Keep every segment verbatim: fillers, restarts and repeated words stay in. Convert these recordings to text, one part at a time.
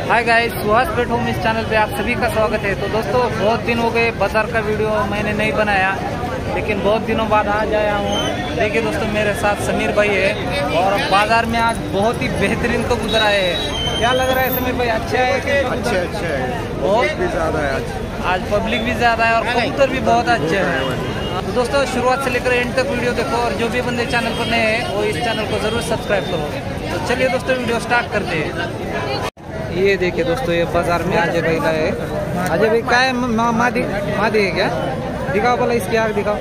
हाय guys, Suhas pet home इस channel पे आप सभी का स्वागत है। तो दोस्तों, बहुत दिन हो गए बाजार का वीडियो मैंने नहीं बनाया, लेकिन बहुत दिनों बाद आज आया हूँ। देखिए दोस्तों, मेरे साथ समीर भाई है और बाजार में आज बहुत ही बेहतरीन कबूतर आए हैं। क्या लग रहा है समीर भाई, अच्छा है कि अच्छे अच्छे है, बहुत भी ज्यादा है आज आज पब्लिक भी ज्यादा है और कबूतर भी बहुत अच्छे हैं। तो दोस्तों, शुरुआत से लेकर एंड तक वीडियो देखो और जो भी बंदे चैनल पर नए हैं वो इस चैनल को जरूर सब्सक्राइब करो। तो चलिए दोस्तों, वीडियो स्टार्ट करते हैं। ये देखिए दोस्तों, ये बाजार में अजय भाई का है। अजय भाई क्या है, मा, मादी मादी है क्या? दिखाओ भला इसकी आग दिखाओ।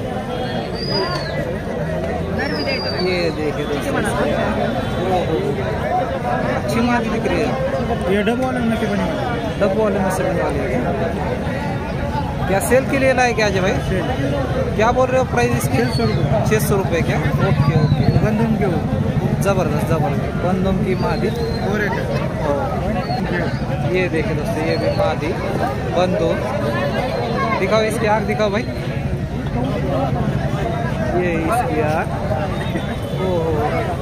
ये देखिए दोस्तों, अच्छी मादी दिख रही है। ये डब्बो वाले में से बने वाले डब्बो वाले में से बने वाली है। क्या सेल के लिए लाए क्या अजय भाई? क्या बोल रहे हो प्राइस इसकी? छः सौ रुपये छः सौ रुपये क्या? ओके ओके, गंदम के वो जबरदस्त जबरदस्त बंदम की मादी। और एक ये देखिए दोस्तों, ये भी मादी बंदो। दिखाओ इसकी आँख दिखाओ भाई। ये इसकी आँख, ओहो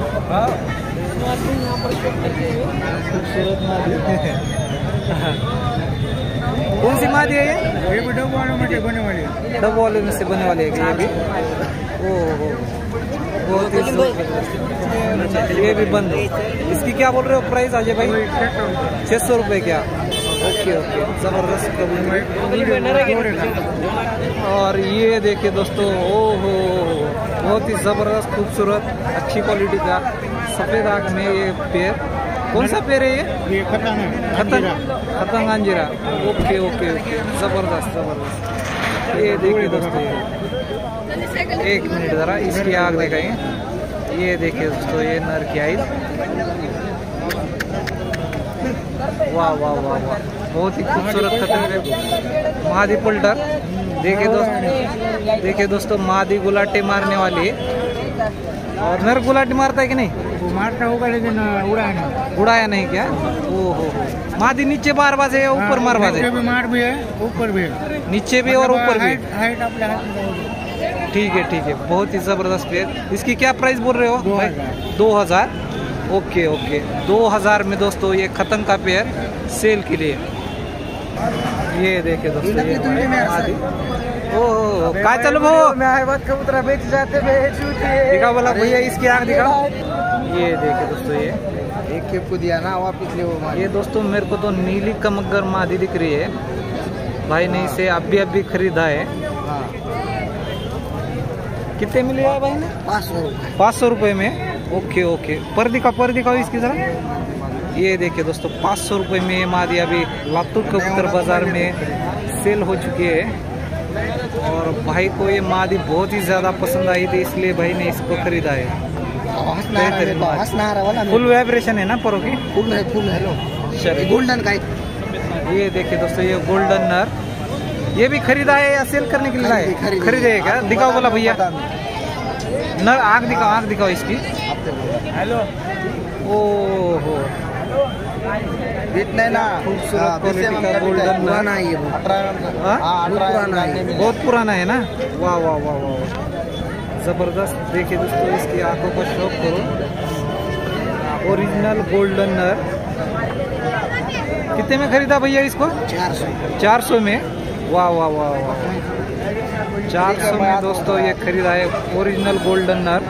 खूबसूरत मादी। कौन सी मादी है ये? ये भी डब्बो वाले में से बने वाली है। डब्बो वाले में से बने वाली है ये भी। ओहो, बहुत ही जबरदस्त। ये भी बंद। इसकी क्या बोल रहे हो प्राइस अजय भाई? छः सौ रुपये क्या? ओके ओके, जबरदस्त कबूतर। और ये देखिए दोस्तों, ओहो बहुत ही जबरदस्त खूबसूरत अच्छी क्वालिटी का सफेद आँख में ये पेड़। कौन सा पेड़ है ये? ये खतंग है, खतंग खतंग अंजीरा। ओके ओके ओके, जबरदस्त जबरदस्त। ये देखिए दोस्तों, एक मिनट जरा इसकी आग दिखाएंगे। ये देखिए दोस्तों, ये नर की आई। वाह वाह वाह वाह, बहुत ही खूबसूरत खतंग मादी पुल्टर। देखिए दोस्तों, देखिए दोस्तों, मादी गुलाटी मारने वाली है। और नर गुलाटी मारता है कि नहीं? वो मारता होगा लेकिन उड़ाया नहीं। उड़ाया नहीं क्या? ओ हो, मादी नीचे मारबाज है या ऊपर मारबाज है? नीचे भी मार भी है, ऊपर भी है। नीचे भी और ऊपर भी। हाइट अपने हाथ में। ठीक है ठीक है, बहुत ही जबरदस्त पेड़। इसकी क्या प्राइस बोल रहे हो? दो हजार। ओके ओके, दो हजार में दोस्तों ये खतंग का पेड़ सेल के लिए। ये देखिए दोस्तों, ये मादी। ओह काय चलो भाऊ, कबूतरा बेच जाते दिखा बोला भैया इसकी आँख दिखाओ। ये देखिए दोस्तों, ये एक खेप को दिया ना वापिस ले वो। ये दोस्तों, मेरे को तो नीली कमगर मादी दिख रही है। भाई ने इसे अभी अभी खरीदा है। कितने में लिया है भाई ने? पाँच सौ रुपये पाँच सौ रुपये में। ओके ओके, पर दिखाओ पर दिखाओ इसकी जरा। ये देखिए दोस्तों, पाँच सौ रुपये में मादी अभी लातूर कबूतर बाजार में सेल हो चुकी है। और भाई को ये मादी बहुत ही ज्यादा पसंद आई थी, इसलिए भाई ने इसको खरीदा है। फुल वाइब्रेशन है ना परों की? फुल है, फुल है लो। चलिए, गोल्डन का। ये देखिए दोस्तों, ये गोल्डन नर। ये भी खरीदा है या सेल करने के लिए लाए? खरीदे है क्या? दिखाओ बोला भैया नर, आँख दिखाओ आँख दिखाओ इसकी। हेलो, ओहो इतना ना खूबसूरत क्वालिटी का गोल्डन पुराना है ये। बहुत पुराना है ना? वाह वाह वाह वाह, जबरदस्त। देखिए दोस्तों, इसकी आंखों का शौक करो। ओरिजिनल गोल्डन नर। कितने में खरीदा भैया इसको? चार सौ चार सौ में। वाह वाह वाह वाह, चार सौ में दोस्तों ये खरीदा है ओरिजिनल गोल्डन नर।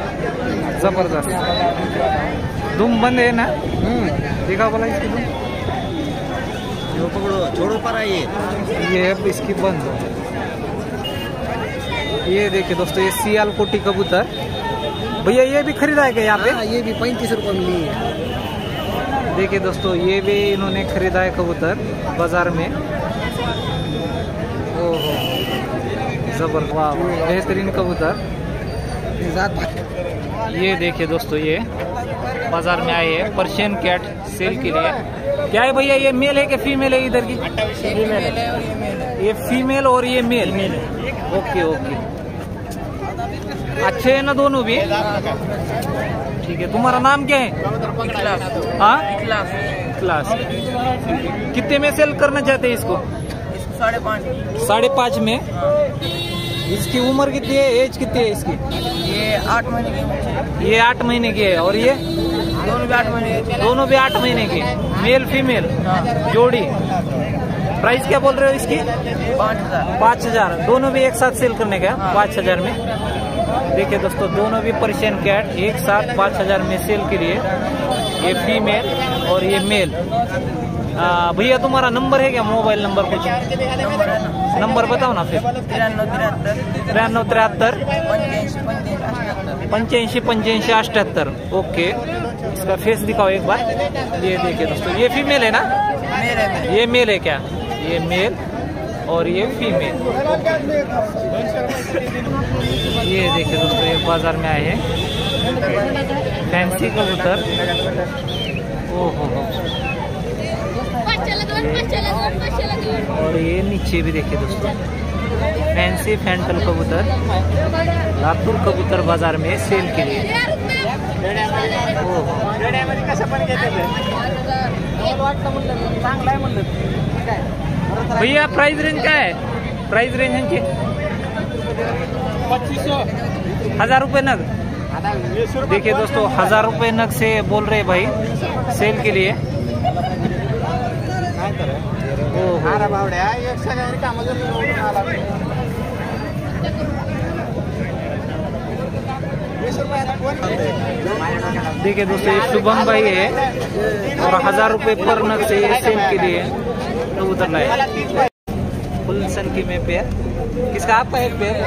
जबरदस्त। दुम बंद है ना? देखा बोला इसकी दुम। जो पकड़ो छोड़ो पर आइए। ये अब इसकी बंद। ये देखिए दोस्तों, ये सियाल कोटी कबूतर। भैया ये भी खरीदा है क्या यहाँ पे? ये भी पैंतीस रुपये मिली है। देखिए दोस्तों, ये भी इन्होंने खरीदा है कबूतर बाजार में। ओहो जबरदस्त, वाह बेहतरीन कबूतर। ये देखिए दोस्तों, ये बाजार में आए हैं पर्शियन कैट सेल के लिए। क्या है भैया, ये मेल है कि फीमेल है? इधर की फीमेल है। ये फीमेल और ये मेल। ओके ओके, अच्छे है ना दोनों भी? ठीक है, तुम्हारा नाम क्या है? हाँ, क्लास। कितने में सेल करना चाहते हैं इसको? साढ़े पाँच साढ़े पाँच में। इसकी उम्र कितनी है, एज कितनी है इसकी? ये आठ महीने की। ये आठ महीने की है। और ये दोनों भी आठ महीने के। दोनों भी आठ महीने की, मेल फीमेल जोड़ी। प्राइस क्या बोल रहे हो इसकी? पाँच हजार पाँच हजार दोनों भी एक साथ सेल करने का पाँच हजार में। देखिए दोस्तों, दोनों भी पर्शियन कैट एक साथ पाँच हजार में सेल के लिए। ये फीमेल और ये मेल। भैया तुम्हारा नंबर है क्या, मोबाइल नंबर कुछ? नंबर है ना, नंबर बताओ ना फिर। तिरानवे तिहत्तर त्र्याण्णव त्र्याहत्तर पंच्याऐंशी पंच्याऐंशी पंच्याऐंशी पंच्याऐंशी अठ्ठ्याहत्तर। ओके, इसका फेस दिखाओ एक बार। ये देखिए दोस्तों, ये फीमेल है ना? मेरे ये मेल है क्या? ये मेल और ये फीमेल। ये देखिए दोस्तों, ये बाजार में आए हैं फैंसी कबूतर। ओहो हो, और ये नीचे भी देखिए दोस्तों, फैंसी फैंटल कबूतर लातूर कबूतर बाजार में सेल के लिए। भैया प्राइस रेंज क्या है? प्राइस रेंज है पच्चीस सौ हजार रुपये नग। देखिए दोस्तों, हजार रुपये नग से बोल रहे भाई सेल के लिए। देखिए दोस्तों, ये शुभम भाई है और हजार रुपए पर नग से सेल के लिए कबूतर लाए। फुल सनकी में पेयर किसका? आपका एक पेयर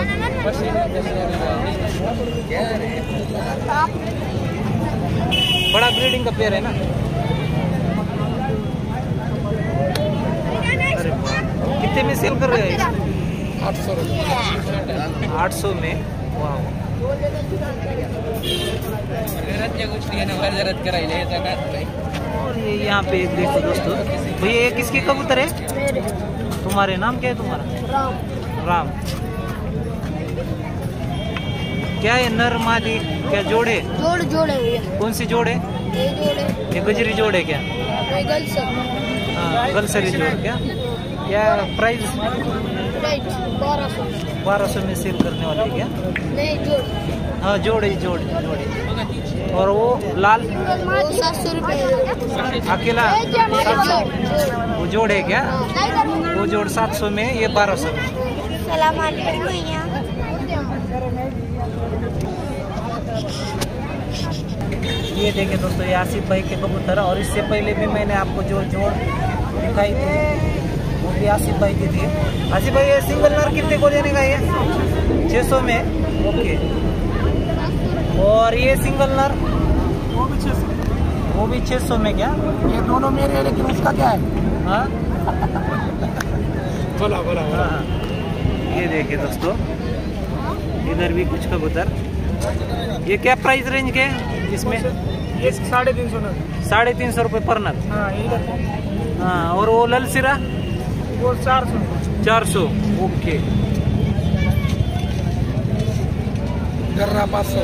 बड़ा ब्रीडिंग का पेयर है ना? कितने में सेल कर रहे हैं? आठ सौ आठ सौ में। वाह, और ये यहाँ पे देखो दोस्तों, भैया ये किसके कबूतर है? तुम्हारे नाम क्या है तुम्हारा? राम। राम। क्या है, नर मादी क्या जोड़े? जोड़ जोड़े भैया। कौन सी जोड़े? ये जोड़े ये गजरी जोड़े क्या? ये गलसर। हाँ, गलसरी जोड़ क्या? क्या प्राइस? राइट, बारह सौ। बारह सौ में सेल करने वाले क्या? नहीं, जोड़। हाँ, जोड़े जोड़े जोड़े। और वो लाल वो सात सौ रुपये अकेला सात सौ, वो जोड़ है क्या? वो जोड़ सात सौ में, ये बारह सौ में। सलाम अलैकुम भैया। ये देखिए दोस्तों, ये आसिफ भाई के कबूतर। और इससे पहले भी मैंने आपको जो जोड़ दिखाई थी वो भी आसिफ भाई की थी। आसिफ भाई, ये सिंगल नर कितने को देने का? ये छः सौ में। ओके, और ये सिंगल नर वो भी छह सौ वो भी छः सौ में क्या? ये दोनों मेरे हैं, लेकिन उसका क्या है? हाँ बोला बोला बोला। हाँ, ये देखिए दोस्तों, इधर भी कुछ कबूतर। ये क्या प्राइस रेंज के इसमें? ये साढ़े तीन सौ ना। साढ़े तीन सौ रुपये पर नग। हाँ, इधर हाँ, और वो लल सिरा वो चार सौ चार सौ। ओके, गर्रा पाँच सौ।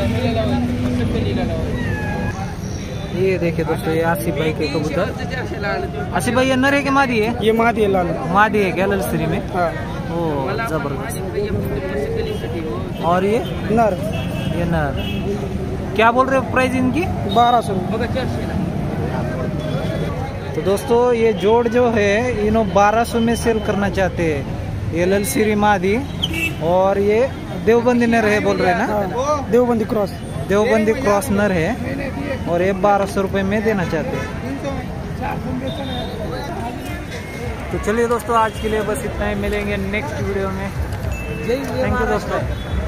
ये देखिए दोस्तों, ये आसिफ भाई के कबूतर। आसिफ भाई, ये नर है कि मादी है? ये मादी है लाल। मादी है क्या ललसरी में? हाँ, ओ जबरदस्त। और ये नर ये नर क्या बोल रहे हो प्राइस इनकी? बारह सौ। तो दोस्तों, ये जोड़ जो है इन्हों बारह सौ में सेल करना चाहते हैं। ये ललसरी मादी और ये देवबंदी नर है बोल रहे हैं ना? हाँ, देवबंदी क्रॉस। देवबंदी क्रॉस नर है और ये बारह सौ रुपये में देना चाहते हैं। तो चलिए दोस्तों, आज के लिए बस इतना ही। मिलेंगे नेक्स्ट वीडियो में। थैंक यू दोस्तों।